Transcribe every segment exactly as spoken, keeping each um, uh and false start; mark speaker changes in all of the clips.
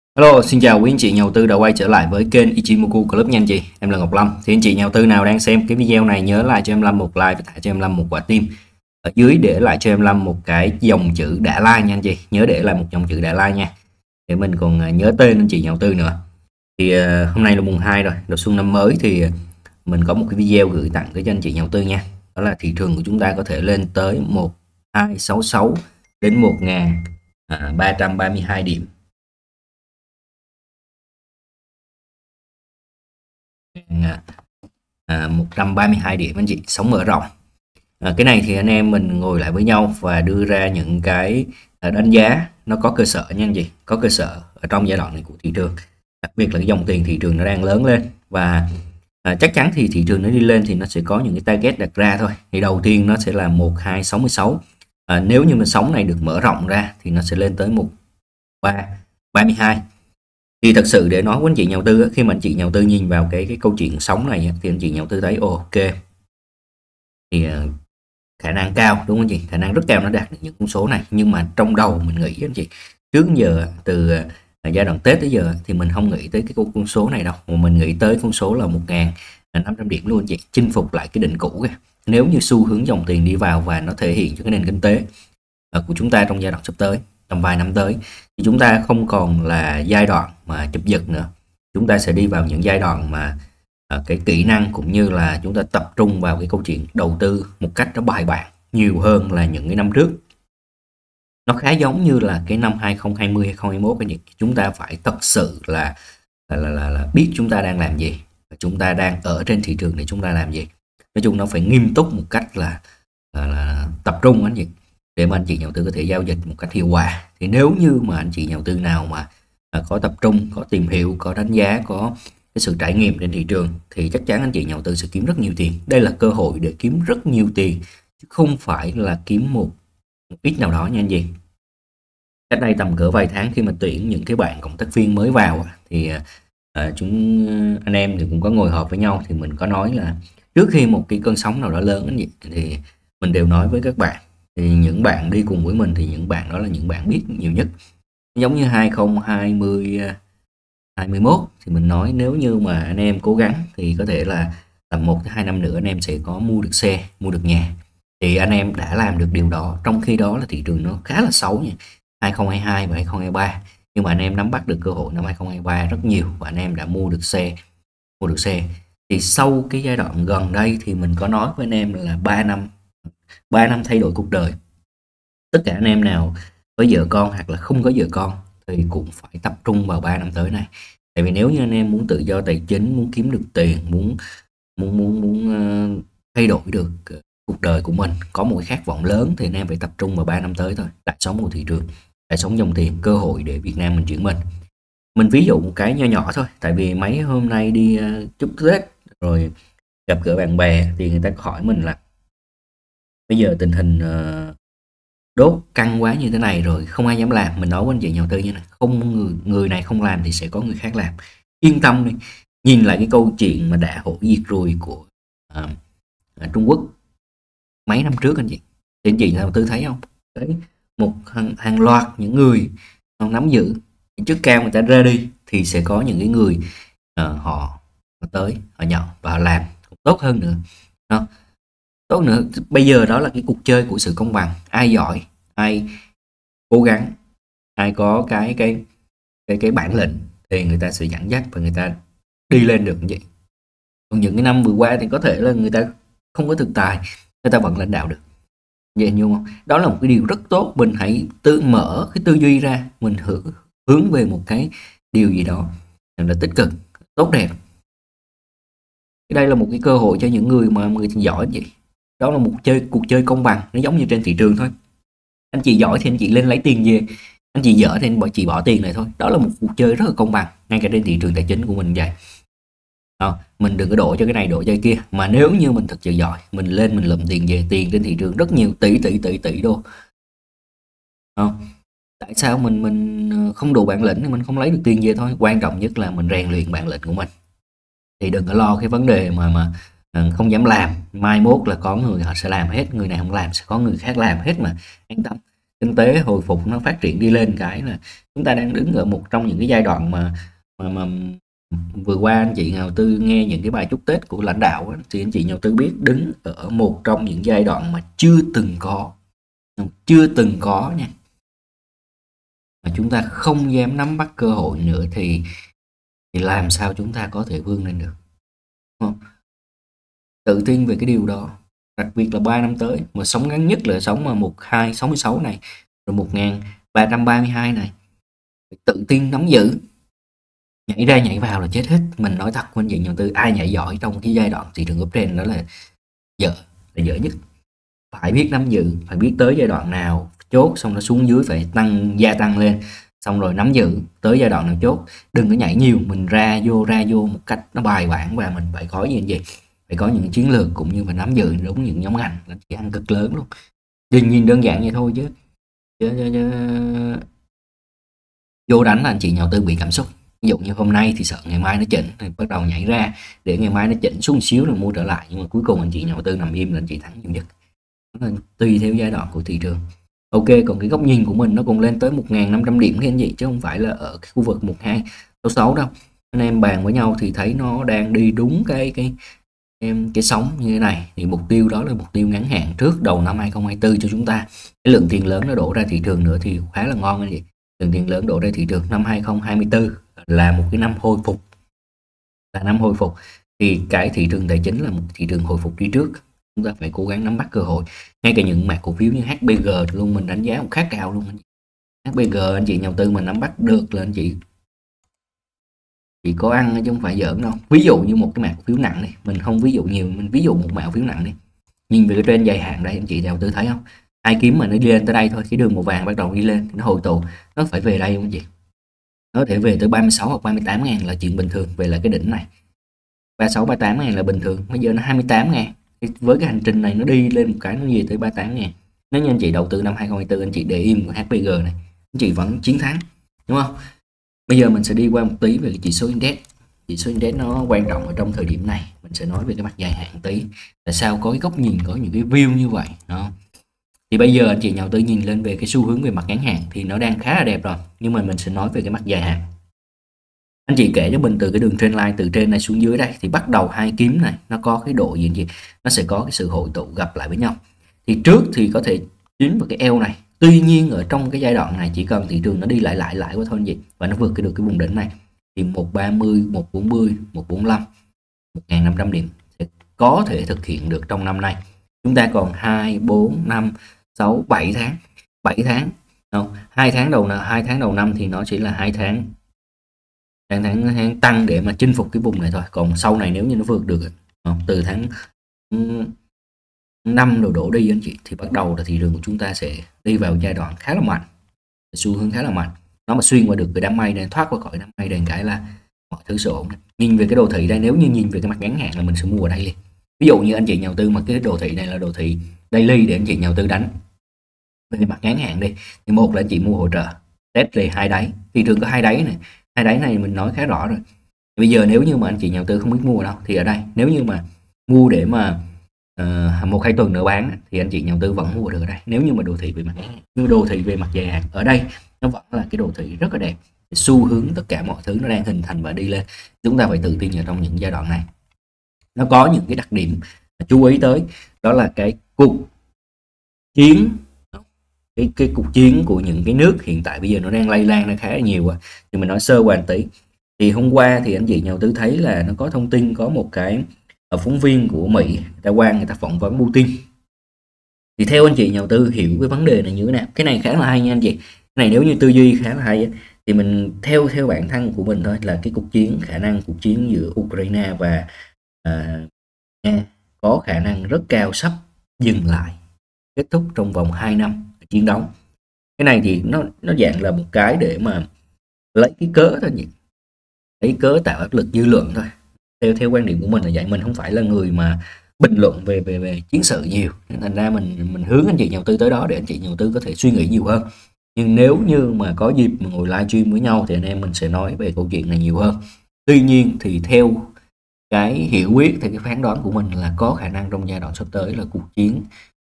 Speaker 1: Hello, xin chào quý anh chị nhà đầu tư đã quay trở lại với kênh Ichimoku Club nha anh chị. Em là Ngọc Lâm. Thì anh chị nhà đầu tư nào đang xem cái video này nhớ lại cho em Lâm một like và thả cho em Lâm một quả tim. Ở dưới để lại cho em Lâm một cái dòng chữ đã like nha anh chị. Nhớ để lại một dòng chữ đã like nha. Để mình còn à, nhớ tên anh chị nhà đầu tư nữa. Thì uh, hôm nay là mùng hai rồi, đầu xuân năm mới thì mình có một cái video gửi tặng tới cho anh chị nhà đầu tư nha. Đó là thị trường của chúng ta có thể lên tới một hai sáu sáu đến một nghìn ba trăm ba mươi hai điểm. À, một trăm ba mươi hai điểm anh chị, sóng mở rộng. À, cái này thì anh em mình ngồi lại với nhau và đưa ra những cái à, đánh giá nó có cơ sở nha anh chị, có cơ sở ở trong giai đoạn này của thị trường, đặc biệt là cái dòng tiền thị trường nó đang lớn lên và à, chắc chắn thì thị trường nó đi lên thì nó sẽ có những cái target đặt ra thôi. Thì đầu tiên nó sẽ là một hai sáu sáu, à, nếu như mà sóng này được mở rộng ra thì nó sẽ lên tới một ba ba mươi hai. Thì thật sự để nói với anh chị nhà đầu tư, khi mà anh chị nhà đầu tư nhìn vào cái cái câu chuyện sóng này thì anh chị nhà đầu tư thấy ok thì khả năng cao, đúng không chị, khả năng rất cao nó đạt được những con số này. Nhưng mà trong đầu mình nghĩ anh chị, trước giờ từ giai đoạn Tết tới giờ thì mình không nghĩ tới cái con số này đâu, mà mình nghĩ tới con số là một nghìn năm trăm điểm luôn anh chị, chinh phục lại cái đỉnh cũ kìa. Nếu như xu hướng dòng tiền đi vào và nó thể hiện cho cái nền kinh tế của chúng ta trong giai đoạn sắp tới, trong vài năm tới, thì chúng ta không còn là giai đoạn mà chụp giật nữa. Chúng ta sẽ đi vào những giai đoạn mà à, cái kỹ năng cũng như là chúng ta tập trung vào cái câu chuyện đầu tư một cách nó bài bản nhiều hơn là những cái năm trước. Nó khá giống như là cái năm hai không hai không hai không hai mốt, cái chúng ta phải thật sự là là, là là là biết chúng ta đang làm gì và chúng ta đang ở trên thị trường để chúng ta làm gì. Nói chung nó phải nghiêm túc một cách là, là, là tập trung anh chị, để mà anh chị nhà đầu tư có thể giao dịch một cách hiệu quả. Thì nếu như mà anh chị nhà đầu tư nào mà à, có tập trung, có tìm hiểu, có đánh giá, có cái sự trải nghiệm trên thị trường thì chắc chắn anh chị nhà đầu tư sẽ kiếm rất nhiều tiền. Đây là cơ hội để kiếm rất nhiều tiền chứ không phải là kiếm một, một ít nào đó nha anh chị. Cách đây tầm cỡ vài tháng khi mà tuyển những cái bạn cộng tác viên mới vào thì à, chúng anh em thì cũng có ngồi họp với nhau, thì mình có nói là trước khi một cái cơn sóng nào đó lớn anh chị, thì mình đều nói với các bạn, thì những bạn đi cùng với mình thì những bạn đó là những bạn biết nhiều nhất. Giống như hai không hai không hai mốt thì mình nói nếu như mà anh em cố gắng thì có thể là tầm một tới hai năm nữa anh em sẽ có mua được xe, mua được nhà. Thì anh em đã làm được điều đó, trong khi đó là thị trường nó khá là xấu nha, hai không hai hai và hai không hai ba, nhưng mà anh em nắm bắt được cơ hội năm hai không hai ba rất nhiều và anh em đã mua được xe, mua được xe. Thì sau cái giai đoạn gần đây thì mình có nói với anh em là ba năm ba năm thay đổi cuộc đời. Tất cả anh em nào có vợ con hoặc là không có vợ con thì cũng phải tập trung vào ba năm tới này. Tại vì nếu như anh em muốn tự do tài chính, muốn kiếm được tiền, muốn muốn muốn muốn uh, thay đổi được uh, cuộc đời của mình, có một cái khát vọng lớn thì anh em phải tập trung vào ba năm tới thôi. Tại sống của thị trường, tại sống dòng tiền, cơ hội để Việt Nam mình chuyển mình. Mình ví dụ một cái nho nhỏ thôi, tại vì mấy hôm nay đi uh, chúc Tết rồi gặp gỡ bạn bè thì người ta hỏi mình là bây giờ tình hình uh, đốt căng quá như thế này rồi không ai dám làm. Mình nói với anh chị nhà đầu tư như này, không người, người này không làm thì sẽ có người khác làm, yên tâm đi. Nhìn lại cái câu chuyện mà đã hổ diệt ruồi của à, Trung Quốc mấy năm trước anh chị, thì anh chị nhà đầu tư thấy không, đấy, một hàng, hàng loạt những người nắm giữ chức cao người ta ra đi thì sẽ có những cái người à, họ, họ tới họ nhận và họ làm tốt hơn nữa đó. Tốt nữa, bây giờ đó là cái cuộc chơi của sự công bằng. Ai giỏi, ai cố gắng, ai có cái cái cái cái bản lĩnh thì người ta sẽ dẫn dắt và người ta đi lên được như vậy. Còn những cái năm vừa qua thì có thể là người ta không có thực tài, người ta vẫn lãnh đạo được. Vậy nhưng không? Đó là một cái điều rất tốt. Mình hãy tự mở cái tư duy ra, mình hướng hướng về một cái điều gì đó là tích cực, tốt đẹp. Đây là một cái cơ hội cho những người mà người giỏi vậy. Đó là một chơi cuộc chơi công bằng, nó giống như trên thị trường thôi. Anh chị giỏi thì anh chị lên lấy tiền về, anh chị dở thì anh chị bỏ tiền này thôi. Đó là một cuộc chơi rất là công bằng, ngay cả trên thị trường tài chính của mình vậy. Đó, mình đừng có đổ cho cái này đổ cho cái kia, mà nếu như mình thật sự giỏi, mình lên mình lượm tiền về, tiền trên thị trường rất nhiều, tỷ tỷ tỷ tỷ đô. Đó. Tại sao mình mình không đủ bản lĩnh thì mình không lấy được tiền về thôi. Quan trọng nhất là mình rèn luyện bản lĩnh của mình. Thì đừng có lo cái vấn đề mà mà không dám làm, mai mốt là có người họ sẽ làm hết, người này không làm sẽ có người khác làm hết mà, an tâm. kinh tế hồi phục nó phát triển đi lên cái là chúng ta đang đứng ở một trong những cái giai đoạn mà mà, mà vừa qua anh chị nhà đầu tư nghe những cái bài chúc Tết của lãnh đạo á, thì anh chị nhà đầu tư biết đứng ở một trong những giai đoạn mà chưa từng có, chưa từng có nha, mà chúng ta không dám nắm bắt cơ hội nữa thì thì làm sao chúng ta có thể vươn lên được, đúng không? Tự tin về cái điều đó, đặc biệt là ba năm tới mà sống ngắn nhất là sống mà một hai sáu mươi sáu này, rồi một nghìn ba trăm ba mươi hai này, tự tin nắm giữ, nhảy ra nhảy vào là chết hết. Mình nói thật với anh chị nhà đầu tư, ai nhảy giỏi trong cái giai đoạn thị trường uptrend đó là dở, là dở nhất. Phải biết nắm giữ, phải biết tới giai đoạn nào chốt, xong nó xuống dưới phải tăng, gia tăng lên, xong rồi nắm giữ tới giai đoạn nào chốt. Đừng có nhảy nhiều, mình ra vô ra vô một cách nó bài bản, và mình phải có gì vậy, phải có những chiến lược cũng như phải nắm giữ đúng những nhóm ngành, là chỉ ăn cực lớn luôn. Đừng nhìn đơn giản vậy thôi chứ, chứ, chứ, chứ vô đánh là anh chị nhà đầu tư bị cảm xúc. Ví dụ như hôm nay thì sợ ngày mai nó chỉnh thì bắt đầu nhảy ra để ngày mai nó chỉnh xuống xíu rồi mua trở lại, nhưng mà cuối cùng anh chị nhà đầu tư nằm im là anh chị thắng nhiều nhất. Tùy theo giai đoạn của thị trường. Ok, còn cái góc nhìn của mình nó còn lên tới một nghìn năm trăm điểm cái anh chị, chứ không phải là ở cái khu vực một hai sáu sáu đâu. Anh em bàn với nhau thì thấy nó đang đi đúng cái cái em cái sóng như thế này, thì mục tiêu đó là mục tiêu ngắn hạn trước đầu năm hai không hai tư cho chúng ta. Cái lượng tiền lớn nó đổ ra thị trường nữa thì khá là ngon anh chị. Lượng tiền lớn đổ ra thị trường năm hai không hai tư là một cái năm hồi phục, là năm hồi phục thì cái thị trường tài chính là một thị trường hồi phục đi trước. Chúng ta phải cố gắng nắm bắt cơ hội. Ngay cả những mã cổ phiếu như hát pê giê luôn mình đánh giá cũng khá cao luôn. hát pê giê anh chị nhà đầu tư mà nắm bắt được là anh chị chỉ có ăn chứ không phải giỡn đâu. Ví dụ như một cái mã cổ phiếu nặng này, mình không ví dụ nhiều, mình ví dụ một mã cổ phiếu nặng đi. Nhìn về cái trend dài hạn đây anh chị nhà đầu tư thấy không? Hai kiếm mà nó đi lên tới đây thôi, cái đường màu vàng bắt đầu đi lên, nó hồi tụ, nó phải về đây không anh chị? Nó có thể về tới ba mươi sáu hoặc ba mươi tám ngàn là chuyện bình thường, về lại cái đỉnh này. ba mươi sáu ba mươi tám ngàn là bình thường, bây giờ nó hai mươi tám ngàn. Với cái hành trình này nó đi lên một cái nó về tới ba mươi tám ngàn. Nếu như anh chị đầu tư năm hai không hai tư anh chị để im của hát pê giê này, anh chị vẫn chiến thắng, đúng không? Bây giờ mình sẽ đi qua một tí về cái chỉ số index. Chỉ số index nó quan trọng ở trong thời điểm này. Mình sẽ nói về cái mặt dài hạn tí. Tại sao có cái góc nhìn, có những cái view như vậy đó. Thì bây giờ anh chị nhà đầu tư nhìn lên về cái xu hướng về mặt ngắn hạn thì nó đang khá là đẹp rồi. Nhưng mà mình sẽ nói về cái mặt dài hạn. Anh chị kể cho mình từ cái đường trendline từ trên này xuống dưới đây thì bắt đầu hai kiếm này nó có cái độ gì anh chị? Nó sẽ có cái sự hội tụ gặp lại với nhau. Thì trước thì có thể dính vào cái eo này. Tuy nhiên ở trong cái giai đoạn này chỉ cần thị trường nó đi lại lại lại quá thôi anh chị, và nó vượt cái được cái vùng đỉnh này thì một ba mươi, một bốn mươi, một bốn lăm, một nghìn năm trăm điểm sẽ có thể thực hiện được trong năm nay. Chúng ta còn hai, bốn, năm, sáu, bảy tháng. bảy tháng không? hai tháng đầu hai tháng đầu năm thì nó chỉ là hai tháng tháng, tháng tháng tăng để mà chinh phục cái vùng này thôi. Còn sau này nếu như nó vượt được không? Từ tháng năm đổ đổ đi anh chị thì bắt đầu là thị trường của chúng ta sẽ đi vào giai đoạn khá là mạnh, xu hướng khá là mạnh. Nó mà xuyên qua được cái đám mây này, thoát qua khỏi đám mây đèn cái là mọi thứ sẽ ổn. Nhìn về cái đồ thị đây, nếu như nhìn về cái mặt ngắn hạn là mình sẽ mua ở đây liền. Ví dụ như anh chị nhà đầu tư mà cái đồ thị này là đồ thị daily để anh chị nhà đầu tư đánh về mặt ngắn hạn đi, thì một là anh chị mua hỗ trợ test về hai đáy, thị trường có hai đáy này, hai đáy này mình nói khá rõ rồi. Bây giờ nếu như mà anh chị nhà đầu tư không biết mua đâu thì ở đây, nếu như mà mua để mà uh, một hai tuần nữa bán thì anh chị nhà đầu tư vẫn mua được ở đây. Nếu như mà đồ thị về mặt ngắn hạn, như đồ thị về mặt dài hạn ở đây nó vẫn là cái đồ thị rất là đẹp, xu hướng tất cả mọi thứ nó đang hình thành và đi lên. Chúng ta phải tự tin ở trong những giai đoạn này. Nó có những cái đặc điểm chú ý tới, đó là cái cuộc chiến cái cái cuộc chiến của những cái nước hiện tại bây giờ nó đang lây lan ra khá là nhiều. Thì mình nói sơ qua một tí. Thì hôm qua thì anh chị nhà đầu tư thấy là nó có thông tin, có một cái ở phóng viên của Mỹ người ta qua người ta phỏng vấn Putin. Thì theo anh chị nhà đầu tư hiểu cái vấn đề này như thế nào? Cái này khá là hay nha anh chị. Cái này nếu như tư duy khá là hay thì mình theo theo bản thân của mình thôi, là cái cuộc chiến, khả năng cuộc chiến giữa Ukraine và à, Nga có khả năng rất cao sắp dừng lại, kết thúc trong vòng hai năm chiến đấu. Cái này thì nó nó dạng là một cái để mà lấy cái cớ thôi nhỉ, lấy cớ tạo áp lực dư luận thôi. Theo theo quan điểm của mình là vậy, mình không phải là người mà bình luận về về về chiến sự nhiều, thành ra mình mình hướng anh chị nhà đầu tư tới đó để anh chị nhà đầu tư có thể suy nghĩ nhiều hơn. Nhưng nếu như mà có dịp mà ngồi livestream với nhau thì anh em mình sẽ nói về câu chuyện này nhiều hơn. Tuy nhiên thì theo cái hiểu biết, thì cái phán đoán của mình là có khả năng trong giai đoạn sắp tới là cuộc chiến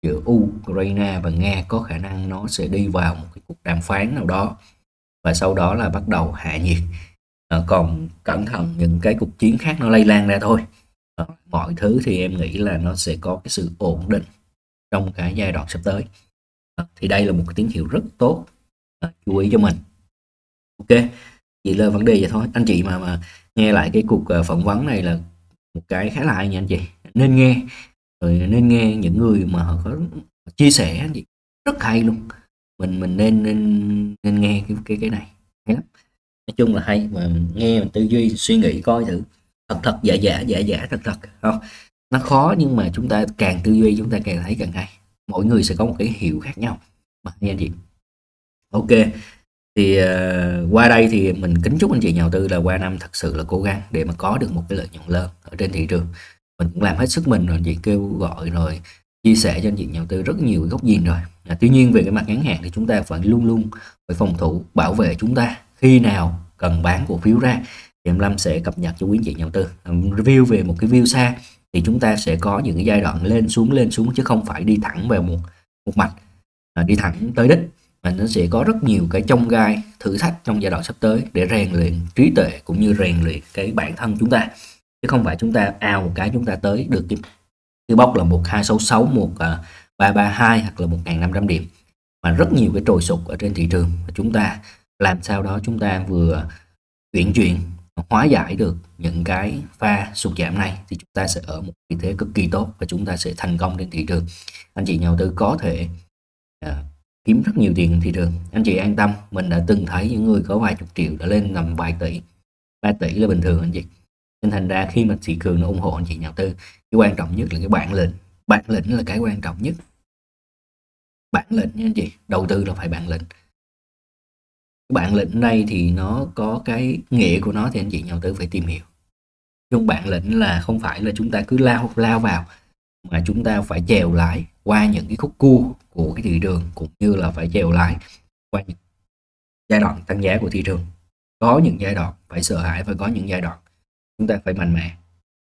Speaker 1: giữa Ukraine và Nga có khả năng nó sẽ đi vào một cái cuộc đàm phán nào đó và sau đó là bắt đầu hạ nhiệt. À, còn cẩn thận những cái cuộc chiến khác nó lây lan ra thôi. À, mọi thứ thì em nghĩ là nó sẽ có cái sự ổn định trong cái giai đoạn sắp tới. À, thì đây là một cái tín hiệu rất tốt, à, chú ý cho mình. Ok, chỉ là vấn đề vậy thôi. Anh chị mà mà nghe lại cái cuộc uh, phỏng vấn này là một cái khá là hay nha anh chị, nên nghe, rồi nên nghe những người mà họ có chia sẻ anh chị, rất hay luôn. Mình mình nên nên nên nghe cái cái cái này hay lắm. Nói chung là hay, mà nghe mình tư duy suy nghĩ coi thử, thật thật giả giả giả giả thật thật không, nó khó nhưng mà chúng ta càng tư duy chúng ta càng thấy càng hay. Mỗi người sẽ có một cái hiểu khác nhau mà nghe anh chị. Ok, thì uh, qua đây thì mình kính chúc anh chị nhà đầu tư là qua năm thật sự là cố gắng để mà có được một cái lợi nhuận lớn ở trên thị trường. Mình cũng làm hết sức mình rồi, anh chị kêu gọi rồi chia sẻ cho anh chị nhà đầu tư rất nhiều góc nhìn rồi. À, tuy nhiên về cái mặt ngắn hạn thì chúng ta phải luôn luôn phải phòng thủ bảo vệ chúng ta. Khi nào cần bán cổ phiếu ra thì em Lâm sẽ cập nhật cho quý anh chị nhà đầu tư. À, review về một cái view xa thì chúng ta sẽ có những cái giai đoạn lên xuống lên xuống chứ không phải đi thẳng vào một một mạch, à, đi thẳng tới đích, mà nó sẽ có rất nhiều cái chông gai thử thách trong giai đoạn sắp tới để rèn luyện trí tuệ cũng như rèn luyện cái bản thân chúng ta, chứ không phải chúng ta ao một cái chúng ta tới được cái, cái bốc là một hai sáu sáu, một ba ba hai hoặc là một nghìn năm trăm điểm, mà rất nhiều cái trồi sụt ở trên thị trường. Chúng ta làm sao đó chúng ta vừa chuyển chuyển hóa giải được những cái pha sụt giảm này thì chúng ta sẽ ở một vị thế cực kỳ tốt và chúng ta sẽ thành công trên thị trường. Anh chị nhà đầu tư có thể uh, kiếm rất nhiều tiền thị trường. Anh chị an tâm, mình đã từng thấy những người có vài chục triệu đã lên tầm vài tỷ, ba tỷ là bình thường anh chị. Nên thành ra khi mà thị trường nó ủng hộ anh chị nhà đầu tư, cái quan trọng nhất là cái bản lĩnh. Bản lĩnh là cái quan trọng nhất. Bản lĩnh nha anh chị, đầu tư là phải bản lĩnh. Bản lĩnh này thì nó có cái nghĩa của nó thì anh chị nhà đầu tư phải tìm hiểu. Nhưng bản lĩnh là không phải là chúng ta cứ lao lao vào, mà chúng ta phải chèo lái qua những cái khúc cua của cái thị trường, cũng như là phải chèo lái qua những giai đoạn tăng giá của thị trường. Có những giai đoạn phải sợ hãi và có những giai đoạn chúng ta phải mạnh mẽ.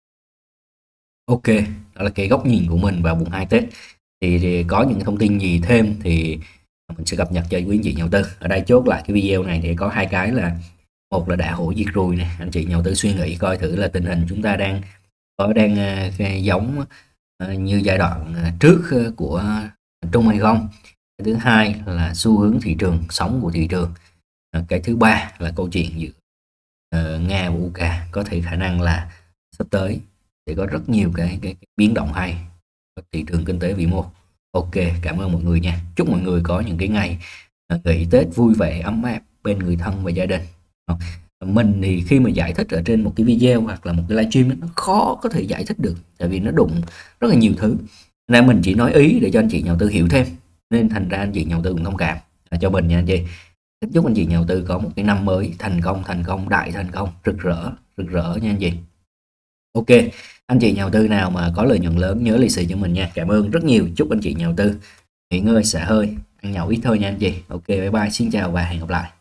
Speaker 1: Ok, đó là cái góc nhìn của mình vào mùng hai Tết. Thì, thì có những thông tin gì thêm thì mình sẽ cập nhật cho quý anh chị nhà đầu tư. Ở đây chốt lại cái video này thì có hai cái là, một là đã hổ diệt ruồi này, anh chị nhà đầu tư suy nghĩ coi thử là tình hình chúng ta đang có đang uh, giống uh, như giai đoạn uh, trước uh, của Trung hay không. Cái thứ hai là xu hướng thị trường, sóng của thị trường. Uh, cái thứ ba là câu chuyện giữa uh, Nga và Ukraine, có thể khả năng là sắp tới sẽ có rất nhiều cái, cái, cái biến động hay ở thị trường kinh tế vĩ mô. Ok, cảm ơn mọi người nha. Chúc mọi người có những cái ngày nghỉ Tết vui vẻ, ấm áp bên người thân và gia đình. Mình thì khi mà giải thích ở trên một cái video hoặc là một cái livestream nó khó có thể giải thích được, tại vì nó đụng rất là nhiều thứ, nên mình chỉ nói ý để cho anh chị nhà đầu tư hiểu thêm, nên thành ra anh chị nhà đầu tư cũng thông cảm cho mình nha anh chị. Chúc anh chị nhà đầu tư có một cái năm mới thành công, thành công, đại thành công, rực rỡ, rực rỡ nha anh chị. Ok, anh chị nhà đầu tư nào mà có lợi nhuận lớn nhớ lì xì cho mình nha. Cảm ơn rất nhiều. Chúc anh chị nhà đầu tư nghỉ ngơi xả hơi, ăn nhậu ít thôi nha anh chị. Ok, bye bye, xin chào và hẹn gặp lại.